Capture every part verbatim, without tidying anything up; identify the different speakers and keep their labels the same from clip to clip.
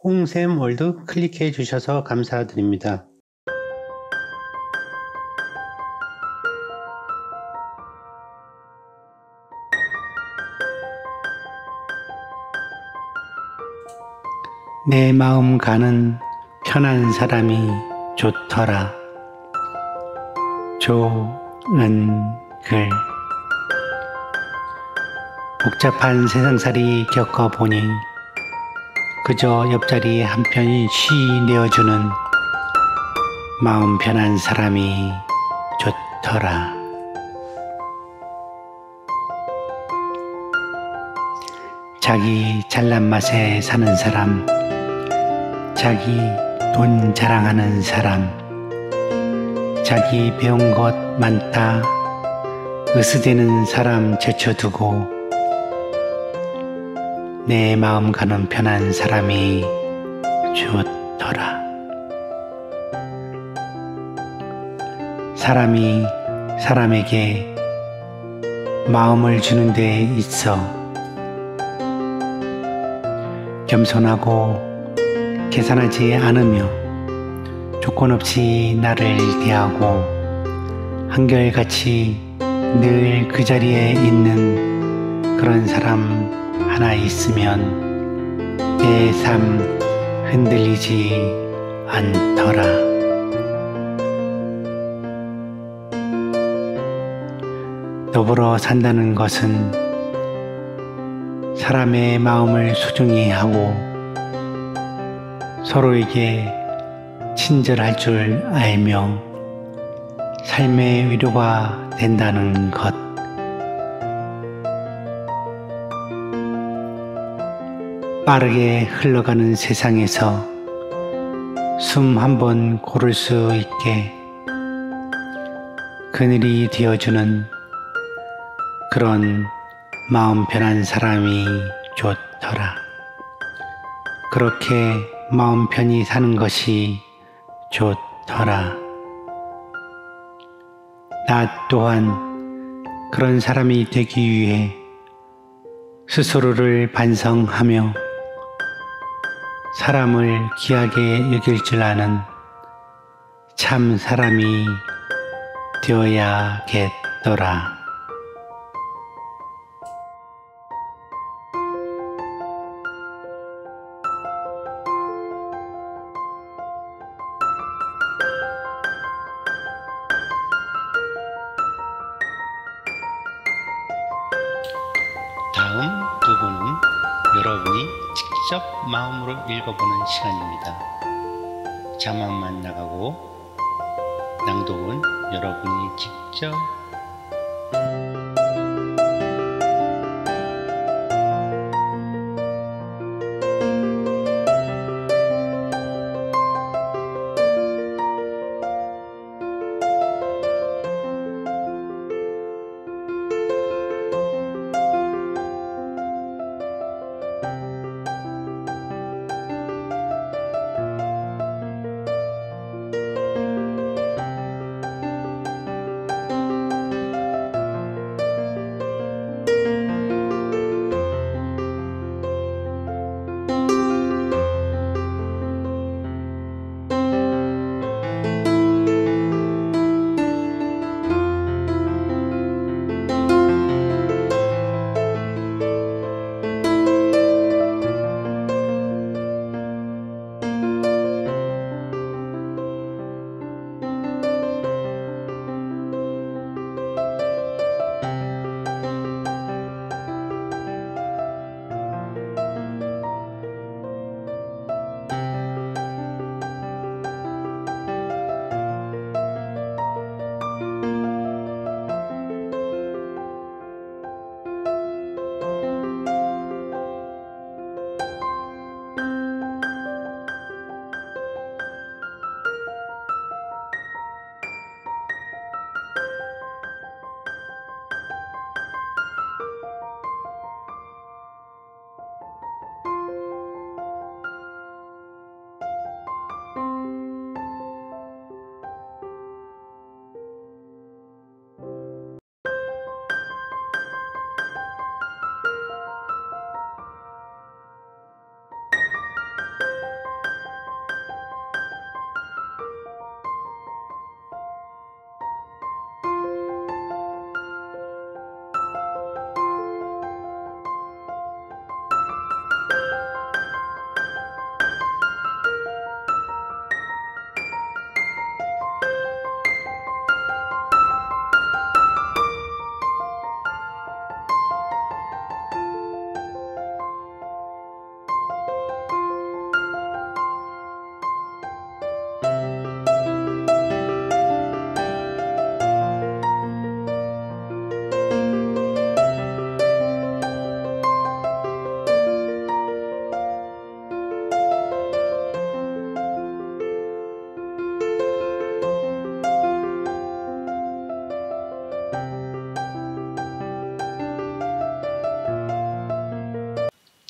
Speaker 1: 홍샘 월드 클릭해 주셔서 감사드립니다. 내 마음 가는 편한 사람이 좋더라. 조은글. 복잡한 세상살이 겪어보니 그저 옆자리 한편이 쉬 내어주는 마음 편한 사람이 좋더라. 자기 잘난 맛에 사는 사람, 자기 돈 자랑하는 사람, 자기 배운 것 많다 으스대는 사람 제쳐두고 내 마음 가는 편한 사람이 좋더라. 사람이 사람에게 마음을 주는 데 있어 겸손하고 계산하지 않으며 조건 없이 나를 대하고 한결같이 늘 그 자리에 있는 그런 사람 하나 있으면 내 삶 흔들리지 않더라. 더불어 산다는 것은 사람의 마음을 소중히 하고 서로에게 친절할 줄 알며 삶의 위로가 된다는 것. 빠르게 흘러가는 세상에서 숨 한 번 고를 수 있게 그늘이 되어주는 그런 마음 편한 사람이 좋더라. 그렇게 마음 편히 사는 것이 좋더라. 나 또한 그런 사람이 되기 위해 스스로를 반성하며 사람을 귀하게 여길 줄 아는 참 사람이 되어야겠더라. 다음 부분은 여러분이 직접 마음으로 읽어보는 시간입니다. 자막만 나가고 낭독은 여러분이 직접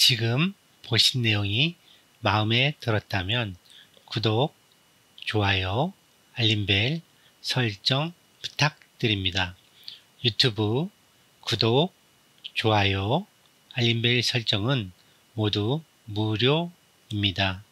Speaker 1: 지금 보신 내용이 마음에 들었다면 구독, 좋아요, 알림벨 설정 부탁드립니다. 유튜브 구독, 좋아요, 알림벨 설정은 모두 무료입니다.